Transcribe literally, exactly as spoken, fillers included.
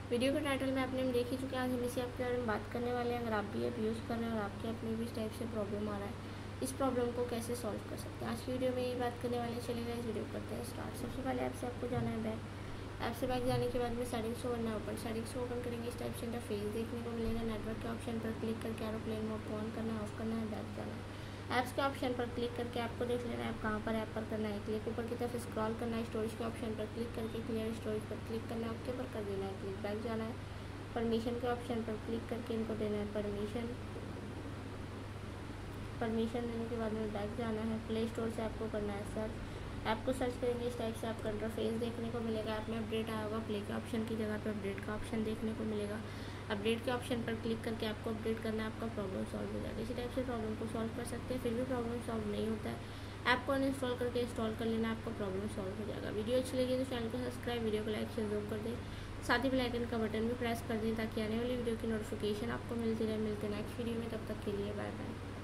Video के title में आपने देख ही चुके हैं। आज हम इसी ऐप के बारे में बात करने वाले हैं। अगर आप भी ऐप यूज़ कर रहे हैं और आपके ऐप में भी इस टाइप से प्रॉब्लम आ रहा है, इस प्रॉब्लम को कैसे सॉल्व कर सकते हैं, आज की वीडियो में यही बात करने वाले हैं। चलिए इस वीडियो करते हैं स्टार्ट। सबसे पहले ऐप से आपको जाना है बैक। ऐप से बैक जाने के बाद में सेटिंग्स को करना है ओपन। सेटिंग्स को ओपन करेंगे, इस टाइप से इंटरफेस देखने को मिलेगा। नेटवर्क के ऑप्शन पर क्लिक करके एरोप्लेन मोड को ऑन करना है, ऑफ करना है, बैक जाना है। ऐप्स के ऑप्शन पर क्लिक करके आपको देख लेना है ऐप कहाँ पर ऐप पर करना है क्लिक। ऊपर की तरफ स्क्रॉल करना है, स्टोरेज के ऑप्शन पर क्लिक करके क्लियर स्टोरेज पर क्लिक करना है, ओके पर कर देना है क्लिक। बैक जाना है, परमिशन के ऑप्शन पर क्लिक करके इनको देना है परमिशन। परमिशन देने के बाद में बैक जाना है। प्ले स्टोर से आपको करना है सर्च। ऐप को सर्च करेंगे, इस टाइप से आपका इंटरफेस देखने को मिलेगा। ऐप में अपडेट आया होगा, प्ले के ऑप्शन की जगह पे अपडेट का ऑप्शन देखने को मिलेगा। अपडेट के ऑप्शन पर क्लिक करके आपको अपडेट करना है, आपका प्रॉब्लम सॉल्व हो जाएगा। इसी टाइप से प्रॉब्लम को सॉल्व कर सकते हैं। फिर भी प्रॉब्लम सॉल्व नहीं होता है, ऐप को अनइंस्टॉल करके इंस्टॉल कर लेना, आपका प्रॉब्लम सॉल्व हो जाएगा। वीडियो अच्छी लगी तो चैनल को सब्सक्राइब, वीडियो को लाइक शेयर जरूर कर दें। साथ ही बेल आइकन का बटन भी प्रेस कर दें ताकि आने वाली वीडियो की नोटिफिकेशन आपको मिलती रहे। मिलते हैं नेक्स्ट वीडियो में, तब तक के लिए बाय बाय।